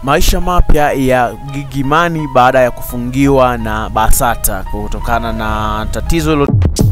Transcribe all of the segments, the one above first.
Maisha mapya ya Gigy Money baada ya kufungiwa na BASATA kutokana na tatizo hilo.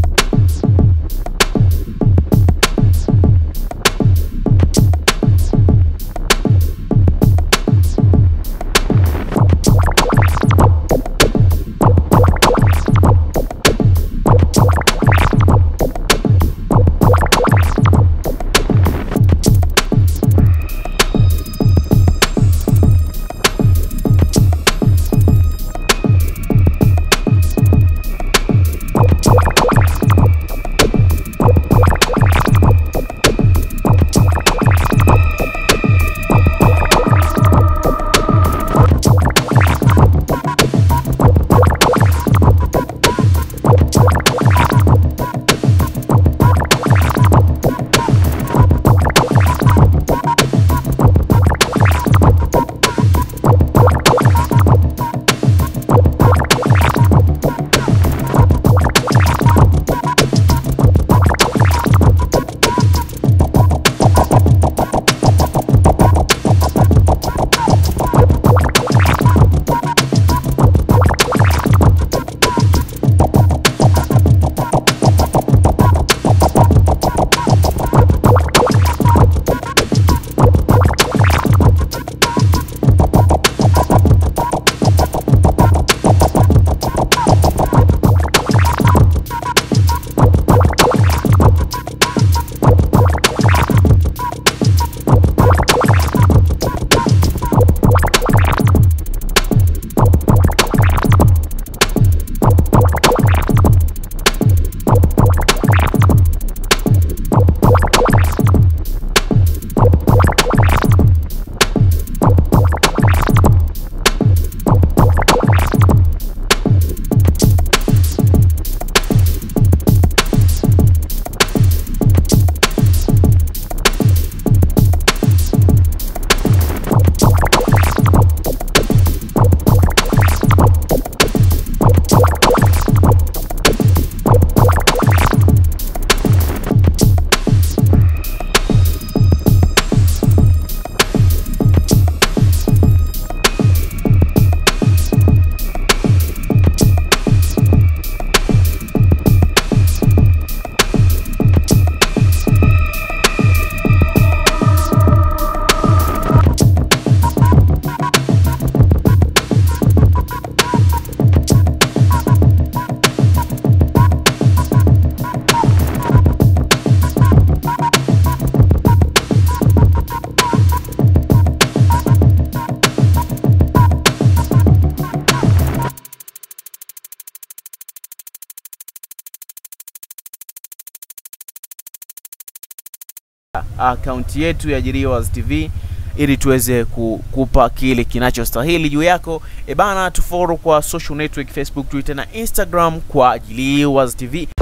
Account yetu ya Jiliwas TV ili tuweze kukupa kile kinachostahili juu yako. Bana, tufollow kwa social network Facebook, Twitter na Instagram kwa Jiliwas TV.